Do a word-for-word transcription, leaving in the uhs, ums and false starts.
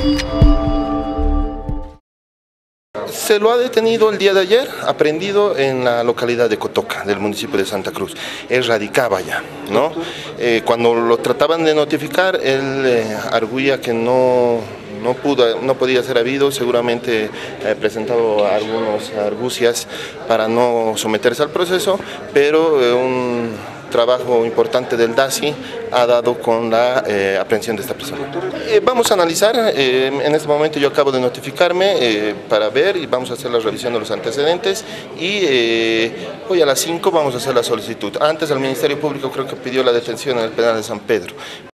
Se lo ha detenido el día de ayer, aprendido en la localidad de Cotoca, del municipio de Santa Cruz. Él radicaba ya, ¿no? Eh, cuando lo trataban de notificar, él eh, arguía que no, no, pudo, no podía ser habido, seguramente eh, presentaba algunas argucias para no someterse al proceso, pero eh, un trabajo importante del D A C I ha dado con la eh, aprehensión de esta persona. Eh, vamos a analizar, eh, en este momento yo acabo de notificarme eh, para ver y vamos a hacer la revisión de los antecedentes y eh, hoy a las cinco vamos a hacer la solicitud. Antes el Ministerio Público creo que pidió la detención en el penal de San Pedro.